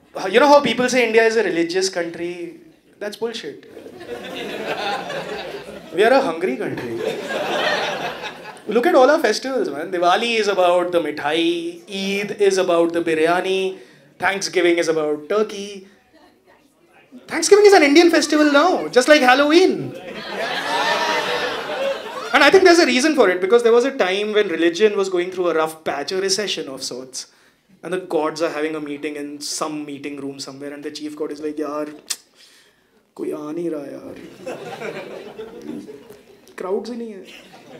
You know how people say India is a religious country? That's bullshit. We are a hungry country. Look at all our festivals, man. Diwali is about the mithai, Eid is about the biryani, Thanksgiving is about turkey. Thanksgiving is an Indian festival now, just like Halloween. And I think there's a reason for it, because there was a time when religion was going through a rough patch, a recession of sorts. And the gods are having a meeting in some meeting room somewhere, and the chief god is like, yaar, koi aa nahi raha yaar. Crowds hi nahi hai.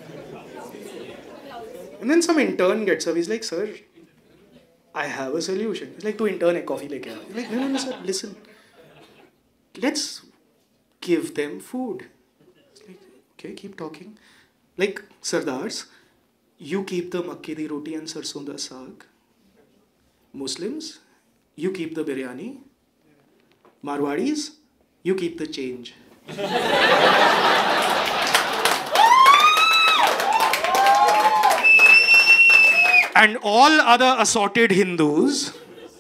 And then some intern gets up, he's like, sir, I have a solution. He's like, tu intern hai, coffee leke aa. He's like, no, sir, listen. Let's give them food. It's like, okay, keep talking. Like, Sardars, you keep the makki di roti and sarson da saag. Muslims, you keep the biryani. Marwadis, you keep the change. And all other assorted Hindus,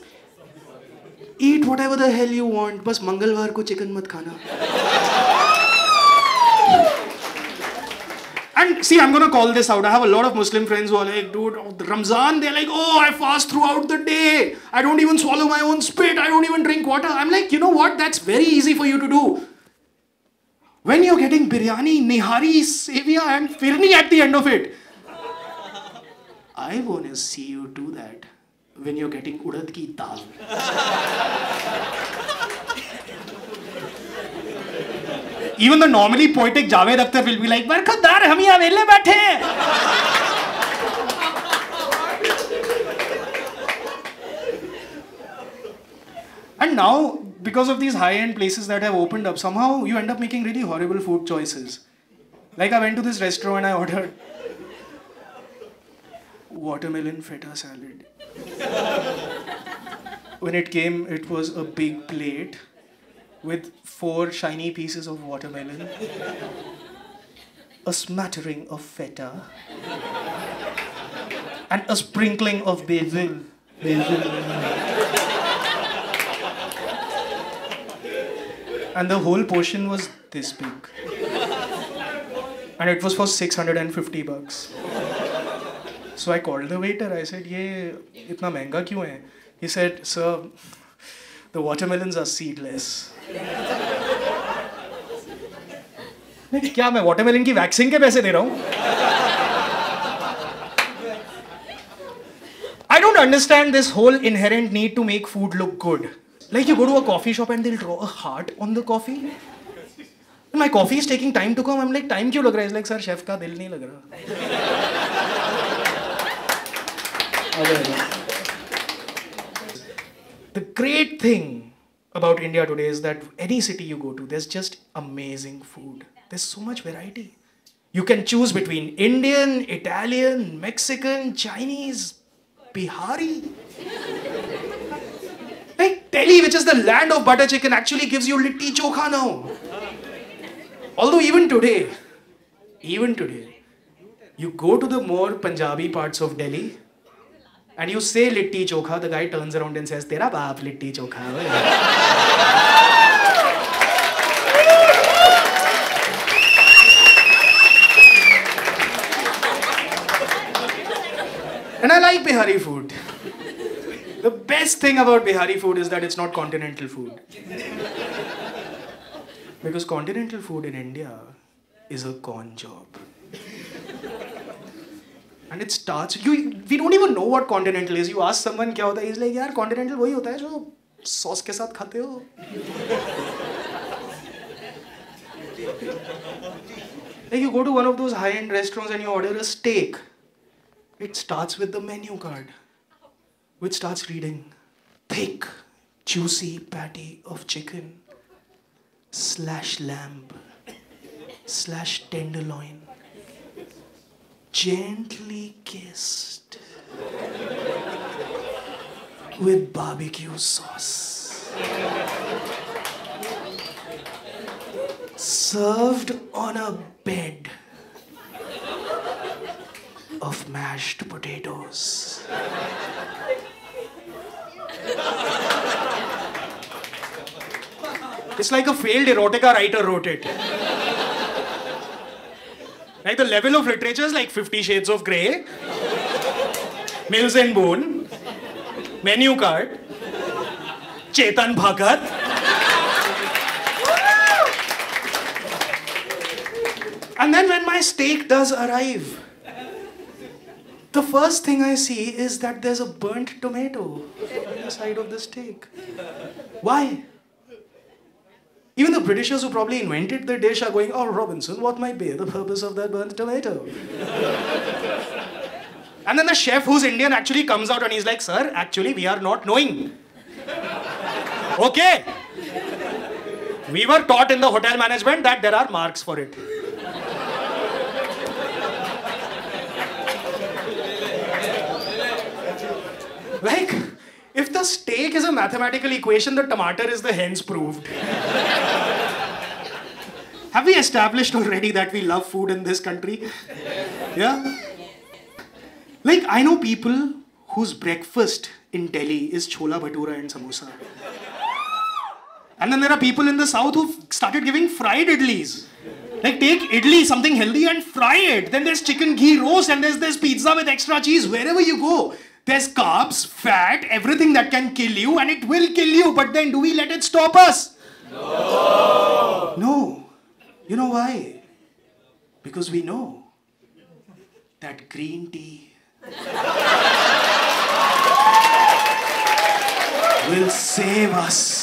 eat whatever the hell you want, बस मंगलवार को chicken मत खाना. And see, I'm gonna call this out. I have a lot of Muslim friends who are like, dude, Ramzan, they're like, oh, I fast throughout the day. I don't even swallow my own spit. I don't even drink water. I'm like, you know what? That's very easy for you to do. When you're getting biryani, nihari, sevia, and firni at the end of it, I want to see you do that when you're getting urad ki dal. Even the normally poetic Javed Akhtar will be like, Barkhadar, hum yahan vele baithe hain. And now, because of these high-end places that have opened up, somehow you end up making really horrible food choices. Like, I went to this restaurant and I ordered watermelon feta salad. When it came, it was a big plate with 4 shiny pieces of watermelon, a smattering of feta, and a sprinkling of basil. And the whole portion was this big. And it was for $650. So I called the waiter. I said, "Ye itna महंगा क्यों है?" He said, "Sir, the watermelons are seedless." क्या मैं watermelon की vaccine के पैसे दे रहा हूँ? I don't understand this whole inherent need to make food look good. Like you go to a coffee shop and they'll draw a heart on the coffee. My coffee is taking time to come. I'm like, time क्यों लग रहा है? He's like, sir, chef का दिल नहीं लग रहा. The great thing about India today is that any city you go to, there's just amazing food. There's so much variety. You can choose between Indian, Italian, Mexican, Chinese, Bihari. Like Delhi, which is the land of butter chicken, actually gives you litti chokha now. Although even today, you go to the more Punjabi parts of Delhi, and you say litti chokha, the guy turns around and says, "Tera baap litti chokha." And I like Bihari food. The best thing about Bihari food is that it's not continental food. Because continental food in India is a con job. And it starts, we don't even know what continental is. You ask someone क्या होता है, he's like, यार continental वही होता है जो sauce के साथ खाते हो. Like you go to one of those high-end restaurants and you order a steak. It starts with the menu card, which starts reading, thick, juicy patty of chicken, /lamb, /tenderloin, gently kissed with barbecue sauce, served on a bed of mashed potatoes. It's like a failed erotica writer wrote it. Like the level of literature is like 50 Shades of Grey, Mills and Boon, Menu Card, Chetan Bhagat. And then when my steak does arrive, the first thing I see is that there's a burnt tomato on the side of the steak. Why? Even the Britishers who probably invented the dish are going, "Oh, Robinson, what might be the purpose of that burnt tomato?" And then the chef who's Indian actually comes out and he's like, "Sir, actually we are not knowing." Okay. We were taught in the hotel management that there are marks for it. Like, if the steak is a mathematical equation, the tomato is the hence proved. Have we established already that we love food in this country? Yeah? Like, I know people whose breakfast in Delhi is chola bhatura and samosa. And then there are people in the south who've started giving fried idlis. Like, take idli, something healthy, and fry it. Then there's chicken ghee roast and there's this pizza with extra cheese. Wherever you go, there's carbs, fat, everything that can kill you, and it will kill you. But then do we let it stop us? No. No. You know why? Because we know that green tea will save us.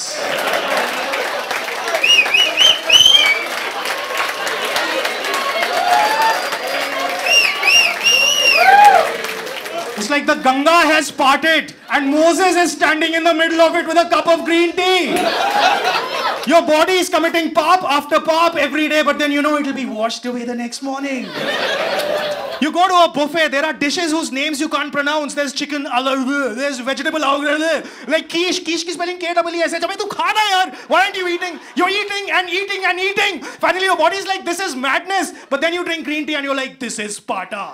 It's like the Ganga has parted and Moses is standing in the middle of it with a cup of green tea. Your body is committing pop after pop every day, but then you know it'll be washed away the next morning. You go to a buffet, there are dishes whose names you can't pronounce. There's chicken, there's vegetable, like quiche ki spelling K-E-E-S-H. Abhi tu khana yaar. Why aren't you eating? You're eating and eating and eating. Finally your body's like, this is madness. But then you drink green tea and you're like, this is Sparta.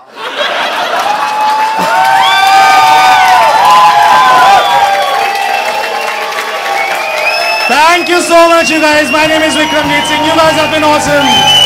Thank you so much, you guys. My name is Vikramjit Singh. You guys have been awesome.